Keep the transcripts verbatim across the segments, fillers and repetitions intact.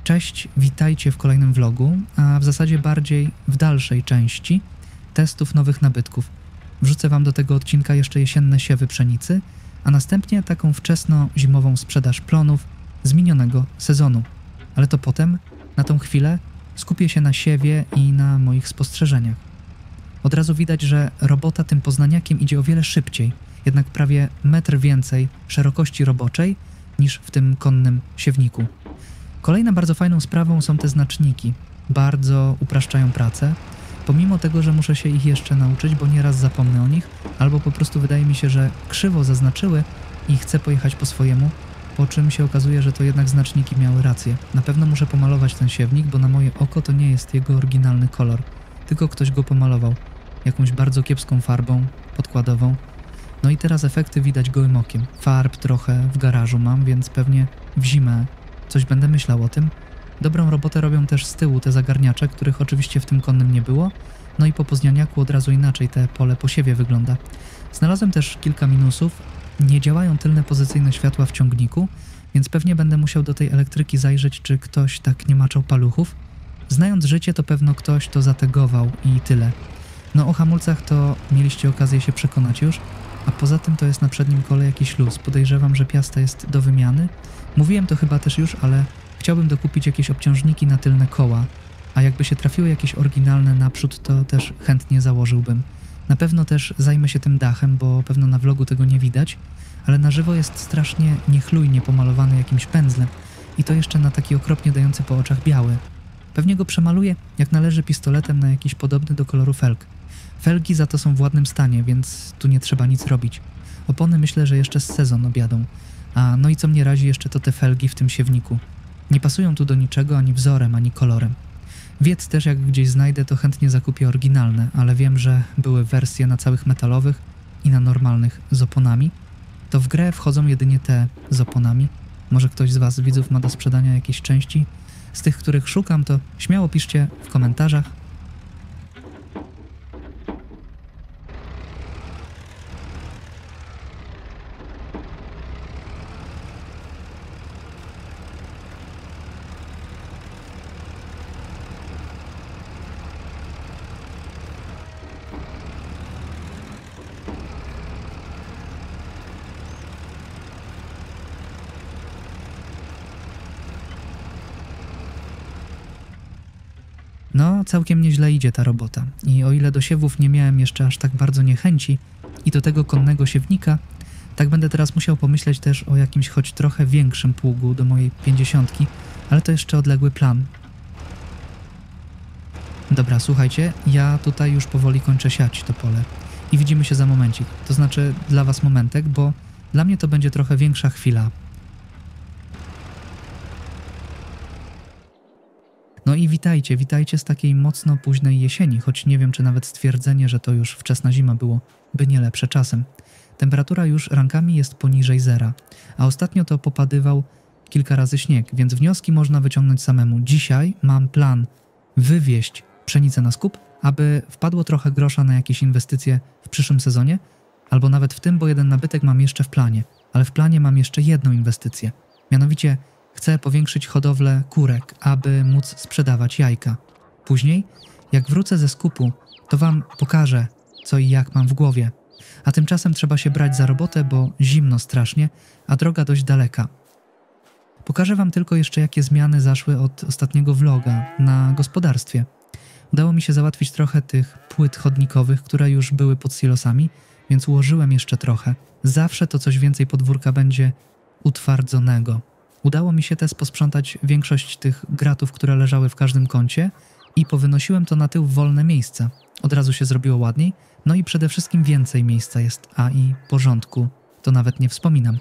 Cześć, witajcie w kolejnym vlogu, a w zasadzie bardziej w dalszej części testów nowych nabytków. Wrzucę wam do tego odcinka jeszcze jesienne siewy pszenicy, a następnie taką wczesno-zimową sprzedaż plonów z minionego sezonu. Ale to potem, na tą chwilę, skupię się na siewie i na moich spostrzeżeniach. Od razu widać, że robota tym poznaniakiem idzie o wiele szybciej, jednak prawie metr więcej szerokości roboczej niż w tym konnym siewniku. Kolejną bardzo fajną sprawą są te znaczniki. Bardzo upraszczają pracę, pomimo tego, że muszę się ich jeszcze nauczyć, bo nieraz zapomnę o nich, albo po prostu wydaje mi się, że krzywo zaznaczyły i chcę pojechać po swojemu, po czym się okazuje, że to jednak znaczniki miały rację. Na pewno muszę pomalować ten siewnik, bo na moje oko to nie jest jego oryginalny kolor, tylko ktoś go pomalował jakąś bardzo kiepską farbą podkładową. No i teraz efekty widać gołym okiem. Farb trochę w garażu mam, więc pewnie w zimę coś będę myślał o tym. Dobrą robotę robią też z tyłu te zagarniacze, których oczywiście w tym konnym nie było. No i po poznaniaku od razu inaczej te pole po siewie wygląda. Znalazłem też kilka minusów. Nie działają tylne pozycyjne światła w ciągniku, więc pewnie będę musiał do tej elektryki zajrzeć, czy ktoś tak nie maczał paluchów. Znając życie, to pewno ktoś to zategował i tyle. No o hamulcach to mieliście okazję się przekonać już, a poza tym to jest na przednim kole jakiś luz. Podejrzewam, że piasta jest do wymiany. Mówiłem to chyba też już, ale chciałbym dokupić jakieś obciążniki na tylne koła, a jakby się trafiły jakieś oryginalne naprzód, to też chętnie założyłbym. Na pewno też zajmę się tym dachem, bo pewno na vlogu tego nie widać, ale na żywo jest strasznie niechlujnie pomalowany jakimś pędzlem i to jeszcze na taki okropnie dający po oczach biały. Pewnie go przemaluję, jak należy, pistoletem na jakiś podobny do koloru felg. Felgi za to są w ładnym stanie, więc tu nie trzeba nic robić. Opony myślę, że jeszcze z sezon objadą. A no i co mnie razi jeszcze, to te felgi w tym siewniku. Nie pasują tu do niczego ani wzorem, ani kolorem. Wiec też, jak gdzieś znajdę, to chętnie zakupię oryginalne, ale wiem, że były wersje na całych metalowych i na normalnych z oponami. To w grę wchodzą jedynie te z oponami. Może ktoś z was, widzów, ma do sprzedania jakieś części z tych, których szukam, to śmiało piszcie w komentarzach. No, całkiem nieźle idzie ta robota i o ile do siewów nie miałem jeszcze aż tak bardzo niechęci i do tego konnego siewnika, tak będę teraz musiał pomyśleć też o jakimś choć trochę większym pługu do mojej pięćdziesiątki, ale to jeszcze odległy plan. Dobra, słuchajcie, ja tutaj już powoli kończę siać to pole i widzimy się za momencik, to znaczy dla was momentek, bo dla mnie to będzie trochę większa chwila. No i witajcie, witajcie z takiej mocno późnej jesieni, choć nie wiem, czy nawet stwierdzenie, że to już wczesna zima było, by nie lepsze czasem. Temperatura już rankami jest poniżej zera, a ostatnio to popadywał kilka razy śnieg, więc wnioski można wyciągnąć samemu. Dzisiaj mam plan wywieźć pszenicę na skup, aby wpadło trochę grosza na jakieś inwestycje w przyszłym sezonie, albo nawet w tym, bo jeden nabytek mam jeszcze w planie, ale w planie mam jeszcze jedną inwestycję, mianowicie chcę powiększyć hodowlę kurek, aby móc sprzedawać jajka. Później, jak wrócę ze skupu, to wam pokażę, co i jak mam w głowie. A tymczasem trzeba się brać za robotę, bo zimno strasznie, a droga dość daleka. Pokażę wam tylko jeszcze, jakie zmiany zaszły od ostatniego vloga na gospodarstwie. Udało mi się załatwić trochę tych płyt chodnikowych, które już były pod silosami, więc ułożyłem jeszcze trochę. Zawsze to coś więcej podwórka będzie utwardzonego. Udało mi się też posprzątać większość tych gratów, które leżały w każdym kącie i powynosiłem to na tył w wolne miejsca. Od razu się zrobiło ładniej, no i przede wszystkim więcej miejsca jest, a i porządku to nawet nie wspominam.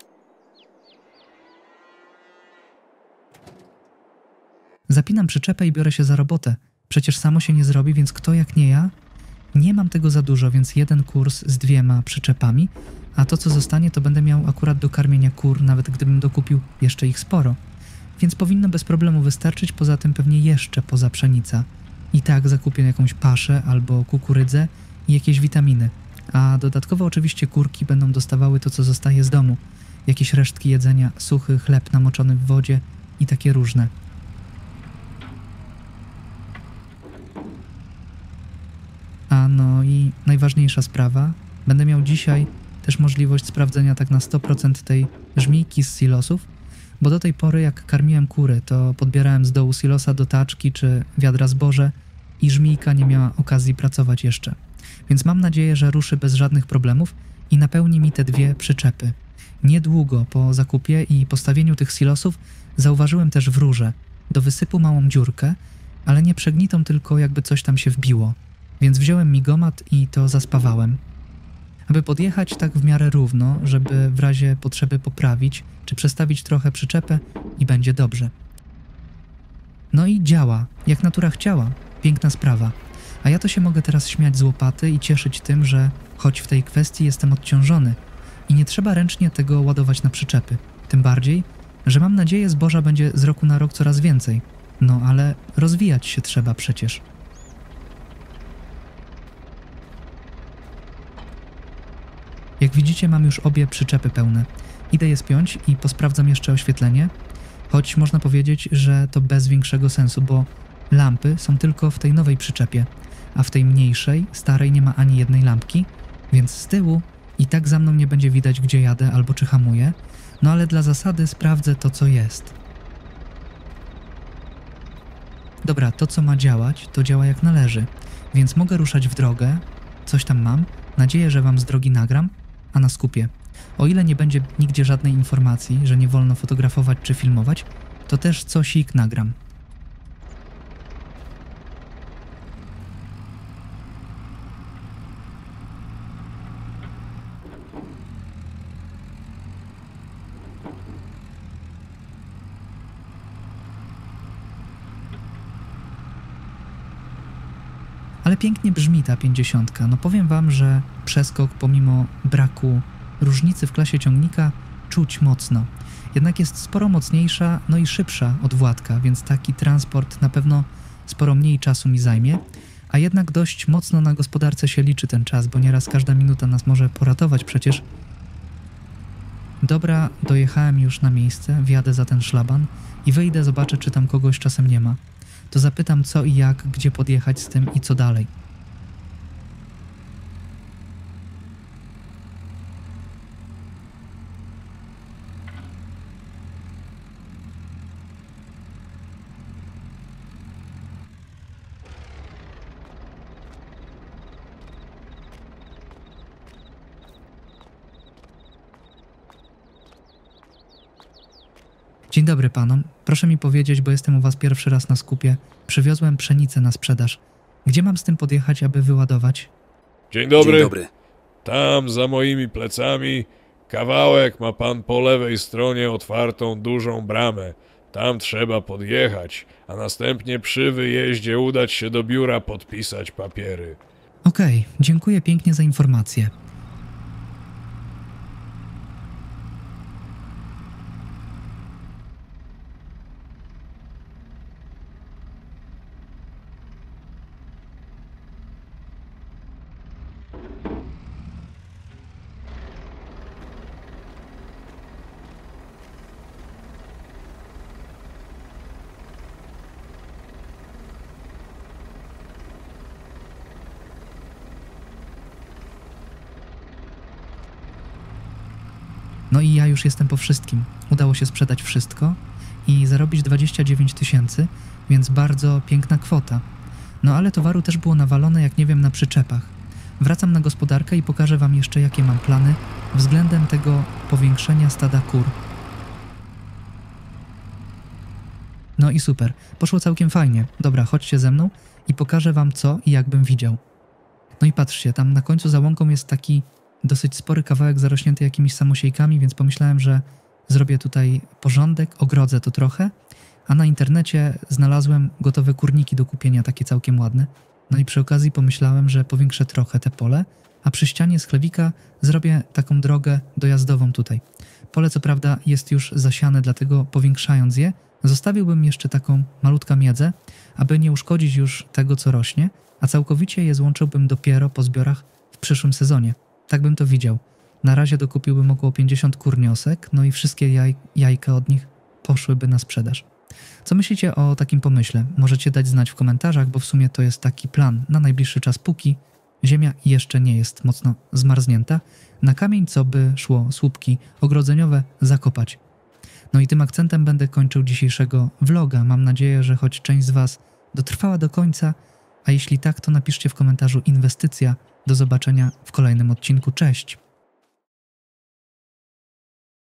Zapinam przyczepę i biorę się za robotę. Przecież samo się nie zrobi, więc kto jak nie ja? Nie mam tego za dużo, więc jeden kurs z dwiema przyczepami, a to co zostanie, to będę miał akurat do karmienia kur, nawet gdybym dokupił jeszcze ich sporo. Więc powinno bez problemu wystarczyć, poza tym pewnie jeszcze poza pszenica. I tak zakupię jakąś paszę albo kukurydzę i jakieś witaminy. A dodatkowo oczywiście kurki będą dostawały to, co zostaje z domu. Jakieś resztki jedzenia, suchy chleb namoczony w wodzie i takie różne. najważniejsza sprawa. Będę miał dzisiaj też możliwość sprawdzenia tak na sto procent tej żmijki z silosów, bo do tej pory jak karmiłem kury, to podbierałem z dołu silosa do taczki czy wiadra zboże i żmijka nie miała okazji pracować jeszcze. Więc mam nadzieję, że ruszy bez żadnych problemów i napełni mi te dwie przyczepy. Niedługo po zakupie i postawieniu tych silosów zauważyłem też w rurze do wysypu małą dziurkę, ale nie przegnitą, tylko jakby coś tam się wbiło. Więc wziąłem migomat i to zaspawałem. Aby podjechać tak w miarę równo, żeby w razie potrzeby poprawić czy przestawić trochę przyczepę i będzie dobrze. No i działa, jak natura chciała. Piękna sprawa. A ja to się mogę teraz śmiać z łopaty i cieszyć tym, że choć w tej kwestii jestem odciążony i nie trzeba ręcznie tego ładować na przyczepy. Tym bardziej, że mam nadzieję, zboża będzie z roku na rok coraz więcej. No ale rozwijać się trzeba przecież. Jak widzicie, mam już obie przyczepy pełne. Idę je spiąć i posprawdzam jeszcze oświetlenie, choć można powiedzieć, że to bez większego sensu, bo lampy są tylko w tej nowej przyczepie, a w tej mniejszej, starej nie ma ani jednej lampki, więc z tyłu i tak za mną nie będzie widać, gdzie jadę albo czy hamuję, no ale dla zasady sprawdzę to, co jest. Dobra, to co ma działać, to działa jak należy, więc mogę ruszać w drogę, coś tam mam, nadzieję, że wam z drogi nagram, a na skupie. O ile nie będzie nigdzie żadnej informacji, że nie wolno fotografować czy filmować, to też cosik nagram. Ale pięknie brzmi ta pięćdziesiątka. No powiem wam, że przeskok pomimo braku różnicy w klasie ciągnika czuć mocno. Jednak jest sporo mocniejsza, no i szybsza od Władka, więc taki transport na pewno sporo mniej czasu mi zajmie, a jednak dość mocno na gospodarce się liczy ten czas, bo nieraz każda minuta nas może poratować przecież. Dobra, dojechałem już na miejsce, wjadę za ten szlaban i wyjdę, zobaczę, czy tam kogoś czasem nie ma. To zapytam co i jak, gdzie podjechać z tym i co dalej. Dzień dobry panom. Proszę mi powiedzieć, bo jestem u was pierwszy raz na skupie. Przywiozłem pszenicę na sprzedaż. Gdzie mam z tym podjechać, aby wyładować? Dzień dobry. Dzień dobry. Tam za moimi plecami kawałek ma pan po lewej stronie otwartą dużą bramę. Tam trzeba podjechać, a następnie przy wyjeździe udać się do biura podpisać papiery. Okej, dziękuję pięknie za informację. No i ja już jestem po wszystkim. Udało się sprzedać wszystko i zarobić dwadzieścia dziewięć tysięcy, więc bardzo piękna kwota. No ale towaru też było nawalone, jak nie wiem, na przyczepach. Wracam na gospodarkę i pokażę wam jeszcze, jakie mam plany względem tego powiększenia stada kur. No i super. Poszło całkiem fajnie. Dobra, chodźcie ze mną i pokażę wam co i jak bym widział. No i patrzcie, tam na końcu za łąką jest taki dosyć spory kawałek zarośnięty jakimiś samosiejkami, więc pomyślałem, że zrobię tutaj porządek, ogrodzę to trochę, a na internecie znalazłem gotowe kurniki do kupienia, takie całkiem ładne. No i przy okazji pomyślałem, że powiększę trochę te pole, a przy ścianie schlewika zrobię taką drogę dojazdową tutaj. Pole co prawda jest już zasiane, dlatego powiększając je, zostawiłbym jeszcze taką malutką miedzę, aby nie uszkodzić już tego, co rośnie, a całkowicie je złączyłbym dopiero po zbiorach w przyszłym sezonie. Tak bym to widział. Na razie dokupiłbym około pięćdziesiąt kurniosek, no i wszystkie jaj, jajka od nich poszłyby na sprzedaż. Co myślicie o takim pomyśle? Możecie dać znać w komentarzach, bo w sumie to jest taki plan na najbliższy czas, póki Ziemia jeszcze nie jest mocno zmarznięta. Na kamień, co by szło słupki ogrodzeniowe, zakopać. No i tym akcentem będę kończył dzisiejszego vloga. Mam nadzieję, że choć część z Was dotrwała do końca, a jeśli tak, to napiszcie w komentarzu inwestycja. Do zobaczenia w kolejnym odcinku. Cześć!